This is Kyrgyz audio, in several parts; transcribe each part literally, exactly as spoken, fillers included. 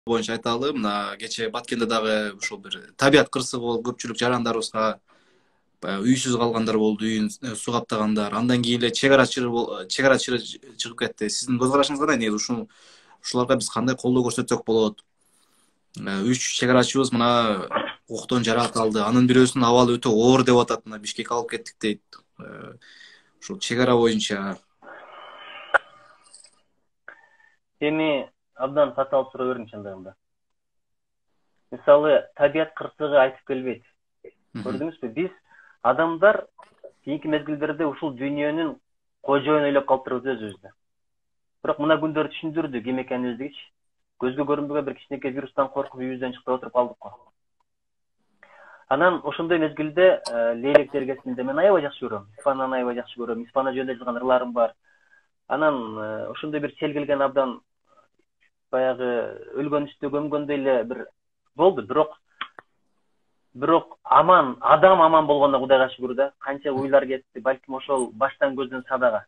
боюнча айталы, мына кечээ Баткенде дагы ушул бир табият кырсыгы болуп көпчүлүк жарандарыбызга баягы үйсүз калгандар болду, үйүн суу каптагандар. Андан кийин эле чек ара чыгып чек ара чыгып кетти. Сиздин көз карашыңыз кандай? Негизи ушул ушуларга биз кандай колдоо көрсөтсөк болот? Үч чек арачыбыз мына уктан жаракат алды. Анын бирөөсүнүн абалы өтө оор деп атат. Мына Бишкекке алып кеттик дейт. Ушул чек ара боюнча эми абдан татаал суроо бердиң чындыгында. Мисалы, табият кырсыгы айтып келбейт. Көрдүңүзбү? Биз адамдар кийинки мезгилдерде ушул дүйнөнүн кожоюн ойлоп калыптырбыз өзүбүздү. Бирок мына күндөр түшүндүрдү ким экенибиздичи. Көзгө көрүнбөгөн бир кичинекей вирустан коркуп үйүбүздөн чыкпай отуруп калдык го. Анан ошондой мезгилде Лейлек жергесинде мен аябай жакшы көрөм. Испанияны аябай жакшы көрөм. Испания жөнүндө жазган ырларым бар. Анан ошондой бир сел келген абдан баягы өлгөн үстү көмгөндөй эле бир болду. Бирок бирок аман, адам аман болгондо Кудайга шүгүр да. Канча уйлар кетти, балким ошол баштан көздөн садага.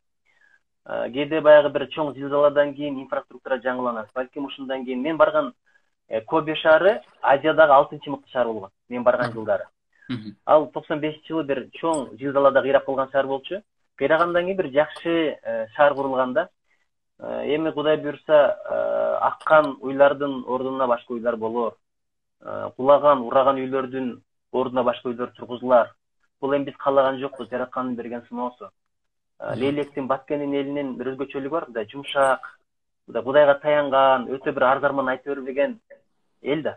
Кээде баягы бир чоң зилзаладан кийин инфраструктура жаңыланат. Балким ушундан кийин мен барган Кобе шаары Азиядагы алтынчы мыкты шаар болгон. Мен барган жылдары. Ал токсон бешинчи жылы бир чоң зилзалада кыйрап калган шаар болчу. Кыйрагандан кийин бир жакшы шаар курулган да. Эми Кудай буйрса, аккан уйлардын ордуна башка уйлар болор. Кулаган, ураган үйлөрдүн ордуна башка үйлөр тургузулар. Бул эми биз каалаган жокпуз, жараткандын берген сыноосу. Лейлектин Баткендин элинин бир өзгөчөлүгү бар, мындай жумшак, Кудайга таянган, өтө бир арзарман айта бербеген эл да.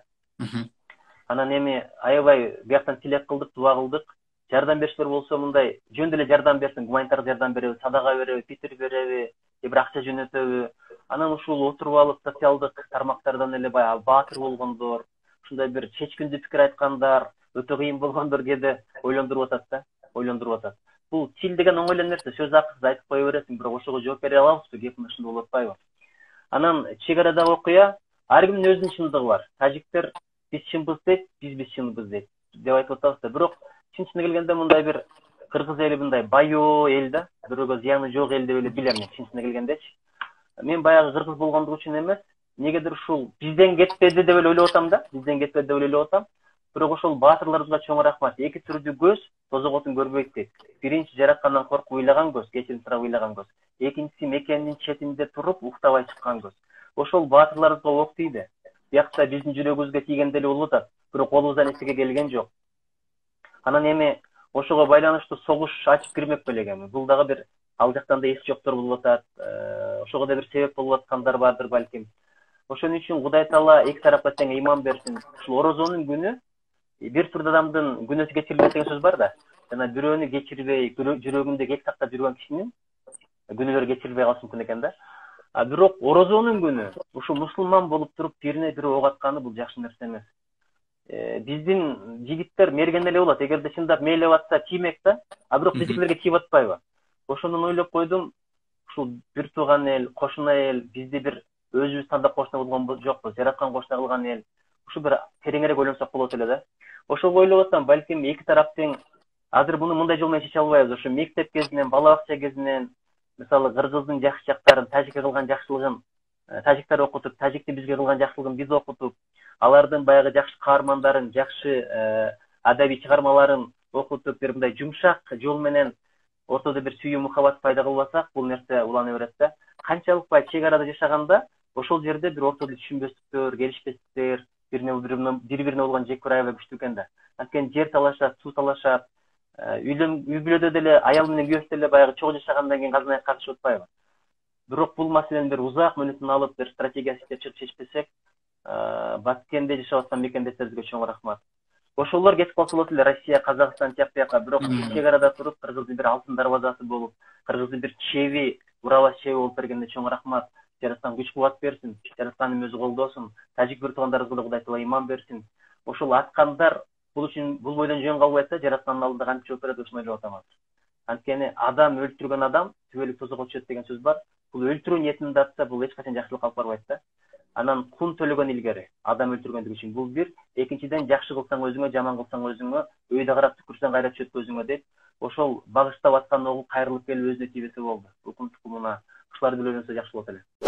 Анан эми аябай бияктан тилек кылдык, дуа кылдык. Жардам беришler болсо мындай жөн деле жардам берсин, гуманитардык жардам береби, садага береби, питер береби, же бир акча жөнөтөбү. Анан ушул отуруп алып социалдык тармактардан эле баягы баатыр болгондор, ушундай бир чечкиндүү пикир айткандар, өтө кыйын болгондор кээде ойлондуруп атат да, ойлондуруп атат. Бул тил деген оңой эле нерсе, сөз акысыз айтып кое бересиң, бирок ошого жооп бере алабызбы? Кеп ушундай болуп атпайбы? Анан чек арадагы окуя ар кимдин өзүнүн чындыгы бар. Тажиктер биз чынбыз дейт, биз биз чынбыз дейт деп айтып атабыз да. Бирок чын-чынына келгенде мындай бир кыргыз эли мындай байоо эл да, бирөөгө зыяны жок эл деп эле билем мен чын-чынына келгендечи. Мен баягы кыргыз болгондугу үчүн эмес, негедир ушул бизден кетпеди деп эле ойлоп атам да, бизден кетпеди деп эле ойлоп атам. Бирок ошол баатырларыбызга чоң рахмат. Эки түрдүү көз тозоготун көрбөйт дейт. Биринчи жараткандан коркуп уйлаган көз, кечирим сурап уйлаган көз. Экинчиси мекенин четинде туруп уктабай чыккан көз. Ошол баатырларыбызга ок тийди. Биякта биздин жүрөгүбүзгө тийгенде эле болуп атат. Бирок колубуздан эчеге келген жок. Анан эми ошого байланыштуу согуш ачып кирмек белек эми. Бул дагы бир ал жактан да эс жоктор болуп атат. Ошого да бир себеп болуп аткандар бардыр балким. Ошон үчүн Кудай Таала эки тарапка тең ыйман берсин. Ушул орозонун күнү бир түрдүү адамдын күнөөсү кечирилет деген сөз бар да. Жана бирөөнү кечирбей, жүрөгүндө кек сактап жүргөн кишинин күнөөлөрү кечирилбей калышы мүмкүн экен да. А бирок орозонун күнү ушу мусулман болуп туруп бирине бирөө ок атканы бул жакшы нерсе эмес. Биздин жигиттер мерген эле болот. Эгерде чындап мээлеп атса тиймек да, а бирок биздикилерге тийип атпайбы? Ошондон ойлоп койдум, ушул бир тууган эл, кошуна эл, бизди бир өзүбүз тандап кошуна болгон жокпуз, жараткан кошуна кылган эл. Ушу бир тереңирээк ойлонсок болот эле да. Ошого ойлоп атсам, балким эки тарап тең азыр муну мындай жол менен чече албайбыз. Ошо мектеп кезинен, бала бакча кезинен, мисалы кыргыздын жакшы жактарын, тажикке кылган жакшылыгын тажиктер окутуп, тажиктин бизге кылган жакшылыгын биз окутуп, алардын баягы жакшы каармандарын, жакшы адабий чыгармаларын окутуп, бир мындай жумшак жол менен ортодо бир сүйүү мухаббат пайда кылбасак, бул нерсе улана берет да. Канчалык бай чек арада жашаганда, ошол жерде бир ортодо түшүнбөстүктөр, келишпестиктер, бири-бирине болгон жек көрүү аябай күчтүү экен да. Анткени жер талашат, суу талашат, үй бүлөдө деле аял менен күйөөсү деле баягы чогуу жашагандан кийин казнайга катышып атпайбы? Бирок бул маселени бир узак мөөнөтүн алып, бир стратегиясы иштеп чыгып чечпесек, Баткенде жашап аткан мекендештерибизге чоң рахмат. Ошолор кетип калса болот эле, Россия, Казакстан тияк бияка, бирок чек арада туруп, Кыргыздын бир алтын дарбазасы болуп, Кыргыздын бир чеби, уралаш чеби болуп бергенде чоң рахмат. Жараткан күч кубат берсин, жаратканын өзү колдосун, тажик бир туугандарыбызга да Кудай Таала ыйман берсин. Ошол аткандар бул үчүн бул бойдон жөн калбайт да, жараткандын алдында кантип жооп берет, ушуну ойлоп атам. Анткени адам өлтүргөн адам түбөлүк тозокко түшөт деген сөз бар. Бул өлтүрүү ниетинде атса, бул эч качан жакшылыкка алып барбайт да. Анан кун төлөгөн илгери адам өлтүргөндүгү үчүн бул бир, экинчиден жакшы кылсаң өзүңө, жаман кылсаң өзүңө, өйдө карап түкүрсөң кайра түшөт көзүңө дейт. Ошол багыштап аткан огул кайрылып келип өзүнө тийбесе болду. Укум тукумуна ушуларды билип ойлонсо жакшы болот эле.